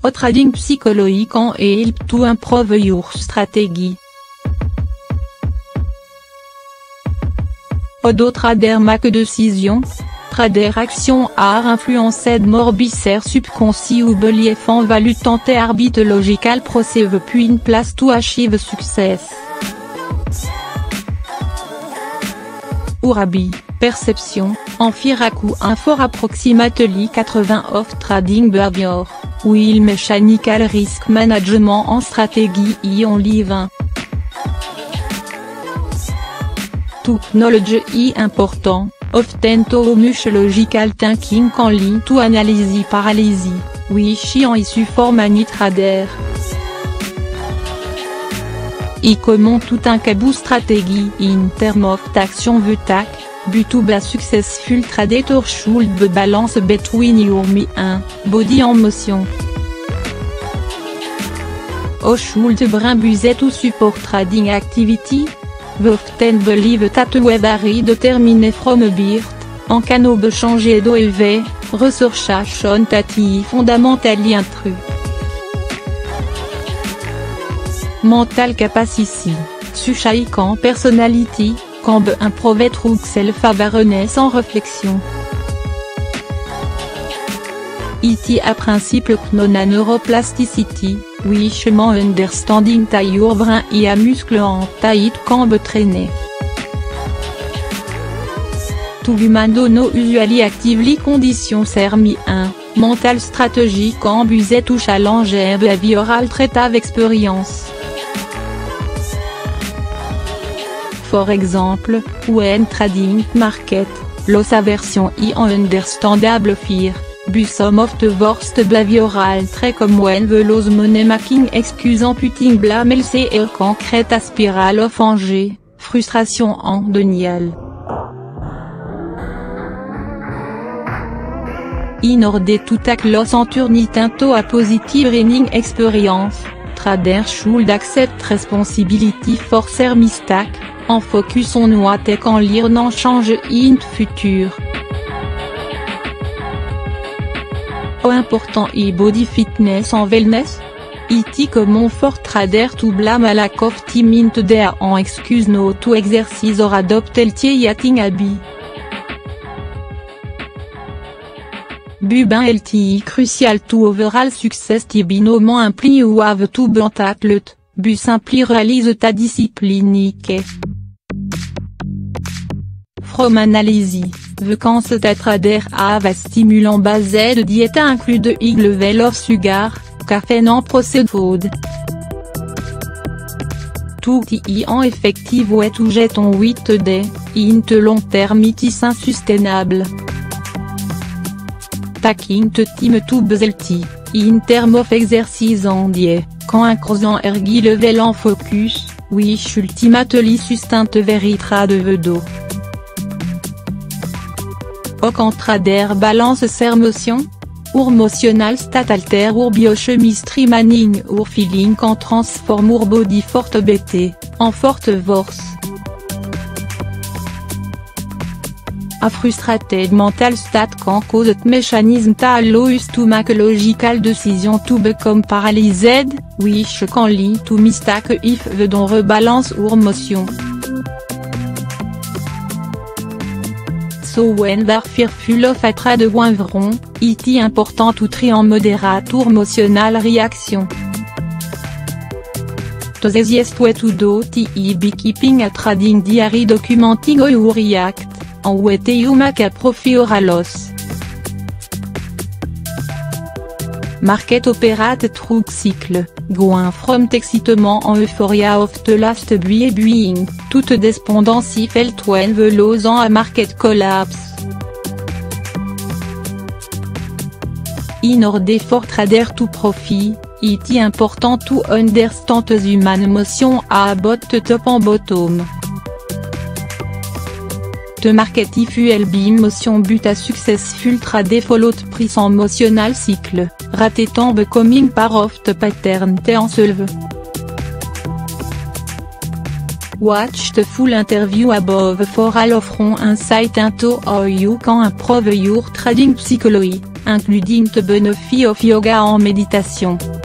au trading psychologique en help to improve your strategy. Odo trader make decisions, trader action are influenced more by their subconscious ou belief en value tenter arbitre logical process puis in place to achieve success. Urabi, perception, en Firaku for approximately 80 of trading behavior, will mechanical risk management en stratégie et en live 1. To knowledge est important, often to much logical thinking can lead to analysis paralysis, which en issue for many traders. Et comment tout un cabou stratégie in term of action veut tac, but to be successful trader should be balance between your mind, body en motion. O should bring budget to support trading activity? We often believe that we determined from birth, en can be changer d'OEV, researchation that is fundamentally true. Mental capacity, psychic en personality, can be improved through self-awareness en réflexion. It a principle known as neuroplasticity, which means understanding that your brain is a muscle and that it can be trained. To human do not usually actively condition their mind, mental strategy can be used to challenge behavioral trait of experience. For example, when trading market, loss aversion is an understandable fear. But some of the worst behavioral traits comme when we lose money making excuse en putting blame elsewhere can create a spiral of anger, frustration en denial. In order to take loss and turn it into a positive learning experience, traders should accept responsibility for their mistake, and focus on what they can learn and change in the future. Important est body fitness and wellness? It common for trader to blame a lack of time in the day en excuse no to exercise or adopt healthy eating habits. Being healthy is crucial to overall success to be no more imply you have to be an athlete, but simply realize ta discipline. From analysis, the concept that traders have a stimulant based diet include a high level of sugar, caffeine and processed food. Tout est en effective way to get on with today, in the long term it is unsustainable. Taking the time to be healthy, in term of exercise and diet, can increase an energy level and focus, which ultimately sustain the very trade. Quand trader balance ses émotions? Our emotional state alter our biochemistry meaning our feeling can transform our body forte BT, en forte force. A frustrated mental state can cause the mechanism that allow us to make logical decision to become paralyzed, which can lead to mistake if we don't rebalance our emotion. So when we're fearful of a trade wrong, it is important to try and moderate our emotional reaction. The easiest way to do it is by keeping a trading diary documenting how you react, and whether you make a profit or a loss. Market operate through cycle, going from excitement and euphoria of the last buying, to the despondency felt when the lows and a market collapse. In order for trader to profit, it is important to understand the human emotion about the top and bottom. The market if will be emotion but a successful trade followed price en emotional cycle, ratetant becoming part of the pattern and solve. Watch the full interview above for all of insight into how you can improve your trading psychology. including the benefit of yoga en méditation.